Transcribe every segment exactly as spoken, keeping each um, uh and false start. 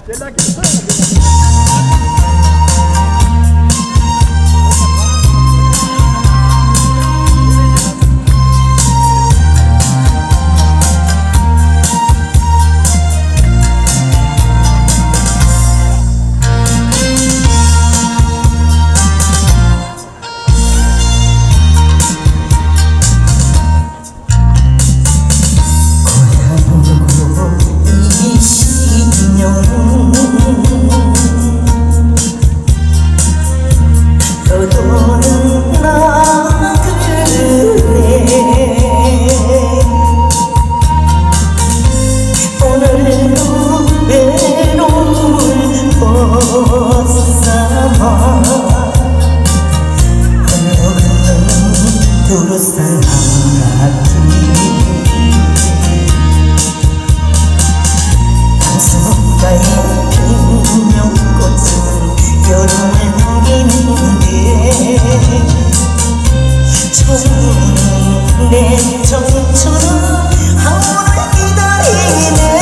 내 정처럼 하루를 기다리네.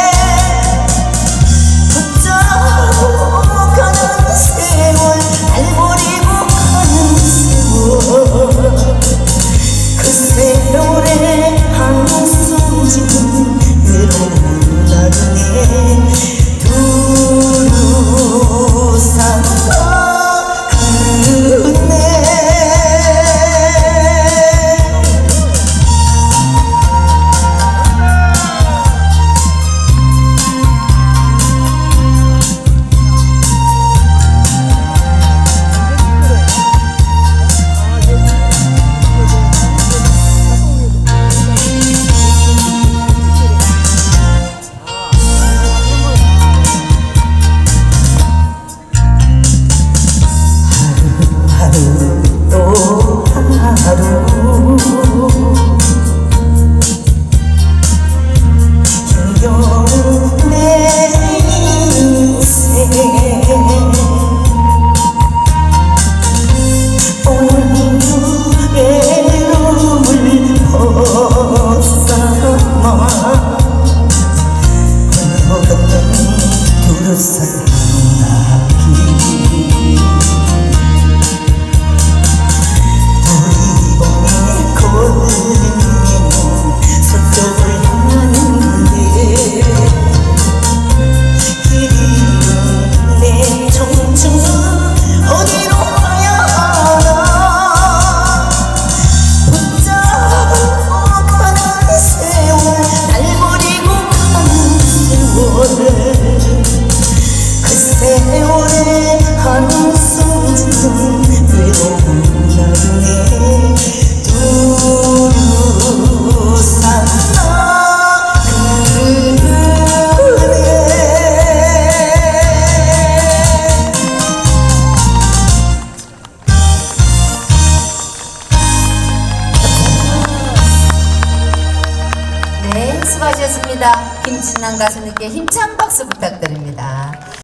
붙잡고 가는 세월, 날 버리고 가는 세월, 그 세월에 한숨 지는 외로운 나그네 두루 산다 그네. 그 세월에 한숨 짓는 외로운 나그네 두루 산다 그네. 네, 수고하셨습니다. 김진남 가수님께 힘찬 박수 부탁드립니다.